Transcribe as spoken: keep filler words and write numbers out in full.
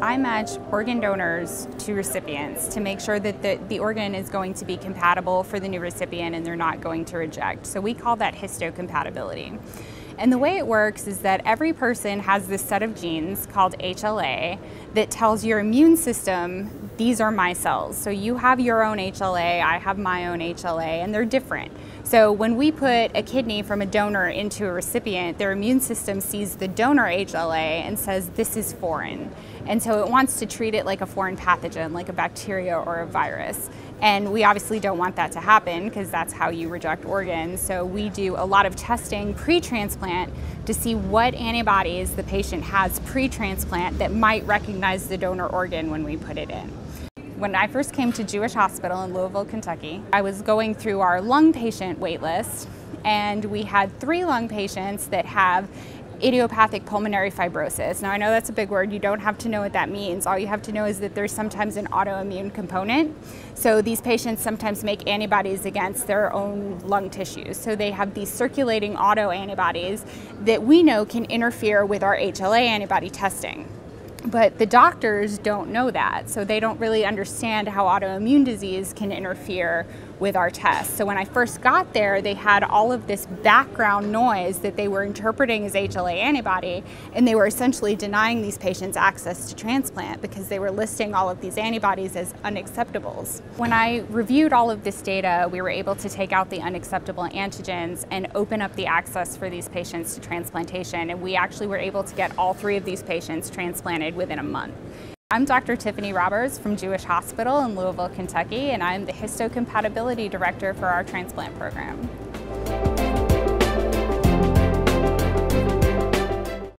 I match organ donors to recipients to make sure that the, the organ is going to be compatible for the new recipient and they're not going to reject. So we call that histocompatibility. And the way it works is that every person has this set of genes called H L A that tells your immune system, these are my cells. So you have your own H L A, I have my own H L A, and they're different. So when we put a kidney from a donor into a recipient, their immune system sees the donor H L A and says, this is foreign. And so it wants to treat it like a foreign pathogen, like a bacteria or a virus. And we obviously don't want that to happen because that's how you reject organs. So we do a lot of testing pre-transplant to see what antibodies the patient has pre-transplant that might recognize the donor organ when we put it in. When I first came to Jewish Hospital in Louisville, Kentucky, I was going through our lung patient wait list, and we had three lung patients that have idiopathic pulmonary fibrosis. Now I know that's a big word, you don't have to know what that means. All you have to know is that there's sometimes an autoimmune component. So these patients sometimes make antibodies against their own lung tissues. So they have these circulating autoantibodies that we know can interfere with our H L A antibody testing. But the doctors don't know that, so they don't really understand how autoimmune disease can interfere with our tests. So when I first got there, they had all of this background noise that they were interpreting as H L A antibody, and they were essentially denying these patients access to transplant because they were listing all of these antibodies as unacceptables. When I reviewed all of this data, we were able to take out the unacceptable antigens and open up the access for these patients to transplantation, and we actually were able to get all three of these patients transplanted within a month. I'm Doctor Tiffany Roberts from Jewish Hospital in Louisville, Kentucky, and I'm the histocompatibility director for our transplant program.